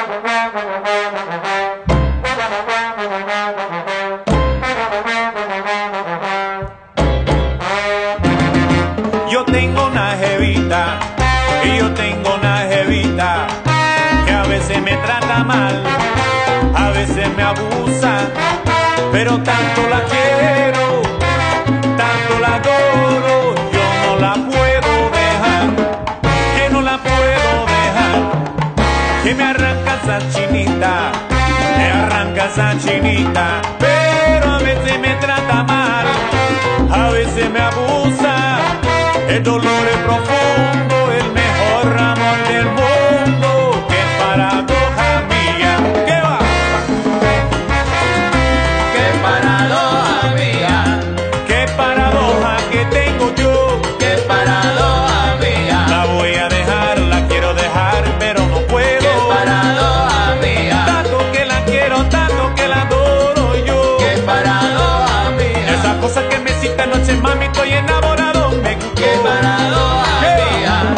Yo tengo una jevita, y yo tengo una jevita que a veces me trata mal, a veces me abusa, pero tanto la quiero, tanto la adoro, yo no la puedo dejar, que no la puedo dejar, que me arranca esa chinita, me arranca esa chinita, pero a veces me trata mal, a veces me abusa. El dolor es profundo, el mejor amor del mundo. ¡Qué paradoja mía! ¿Qué va? ¡Qué paradoja mía! ¡Qué paradoja que tengo yo! ¡Qué paradoja mía! La voy a dejar, la quiero dejar, pero no puedo. ¡Qué paradoja mía! Tanto que la quiero, tanto que la adoro yo. ¡Qué paradoja mía! Esa cosa que me hiciste anoche, mami, estoy enamorado. Me gustó. ¡Qué paradoja mía!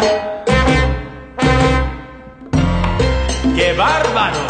¡Qué bárbaro!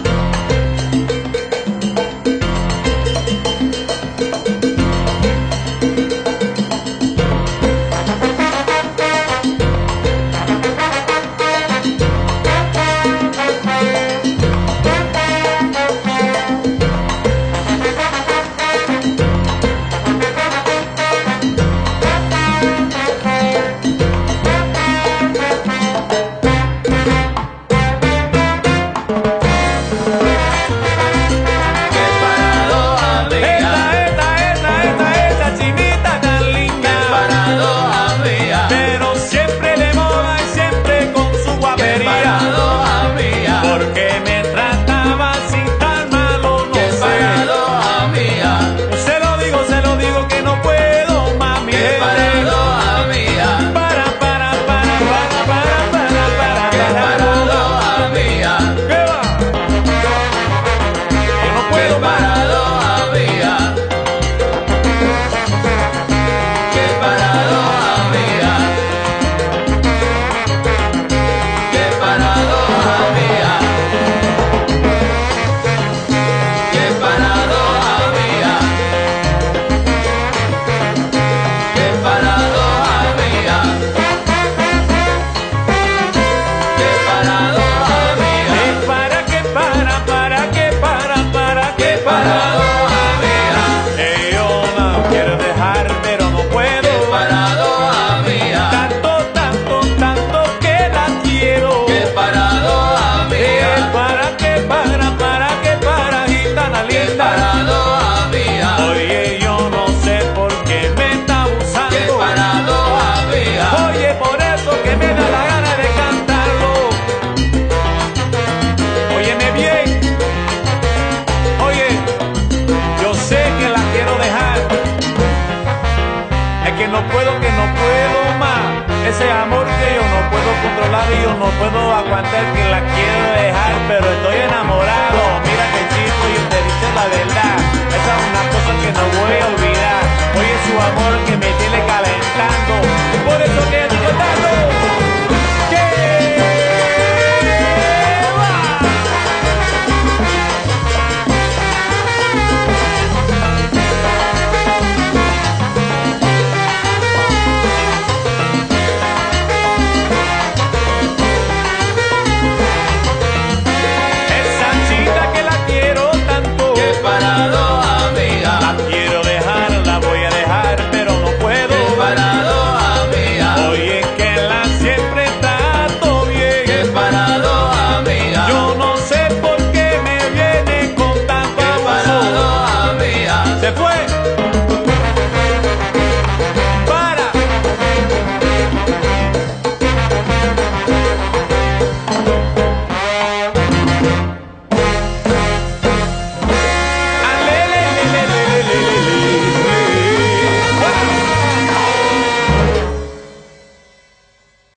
Que no puedo más, ese amor que yo no puedo controlar y yo no puedo aguantar, que la quiero dejar, pero estoy enamorado. Mira que chico, yo te dice la verdad, esa es una cosa que no voy a olvidar. Oye, su amor que me tiene calentando, por eso que